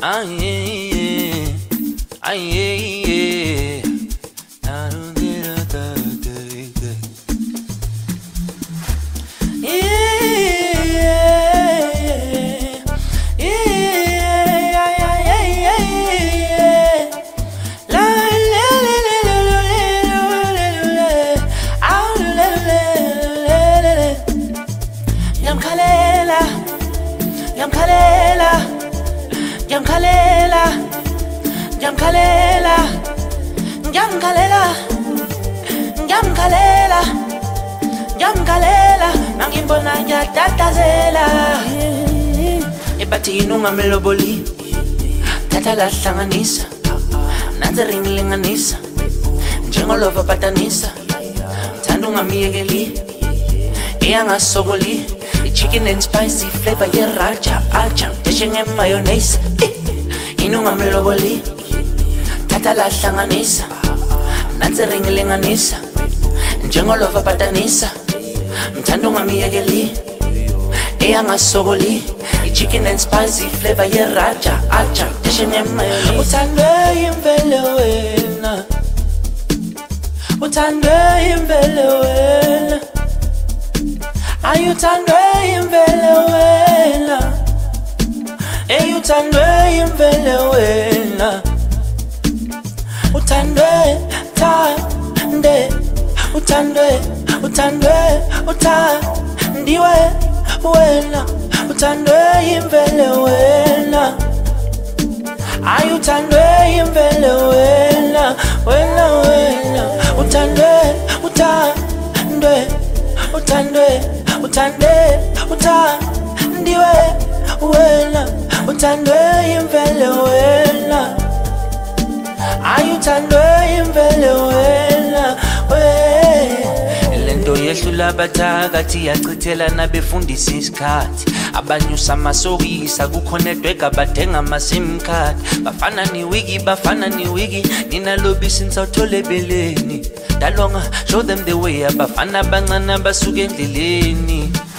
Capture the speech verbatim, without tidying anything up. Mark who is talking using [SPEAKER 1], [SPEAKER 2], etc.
[SPEAKER 1] Ah yeah, ah yeah. I don't get a day, day.
[SPEAKER 2] Yamkalela, Yamkalela, Yamkalela, Yamkalela, Yamkalela, Mangimbona ngiyatatazela. Ebathi ungameloboli, thatha la hlanganisa, nanze ringilinganisa, njengolova patanisa, thanda ungamiyekeli, iyangasokoli. Chicken and spicy flavor, yeah, raja, acha, dishing in mayonnaise. Inunga meloboli, tata la hlanganisa, nanze ringilinganisa, njengolova patanisa, mthanda ungamiyekeli, iyangasokoli. Chicken and spicy flavor, yeah, raja, acha, dishing in mayonnaise. Uthandwe imvelo wena, Uthandwe imvelo wena. Ayuthandwe imvelo wena, Ayuthandwe imvelo wena. Uthandwe, thande, Uthandwe, Uthandwe, uthandiwe wena. Uthandwe imvelo wena, Ayuthandwe imvelo wena, wena wena. Uthandwe, uthandwe, Uthandwe, Uthandwe, uthandiwe wena. Uthandwe imvelo wena, Ayuthandwe imvelo wena, wena. Lento yehlula abathakathi yachithela nabefundisa isikhathi. Abanyusa amasokisa kukhonedwega bathenga ama-sim card. Bafana ni wigi, bafana ni wigi, nina lobisi nisawuthole beleni. Daliwonga, show them the way, abafana bancane basuke endleleni.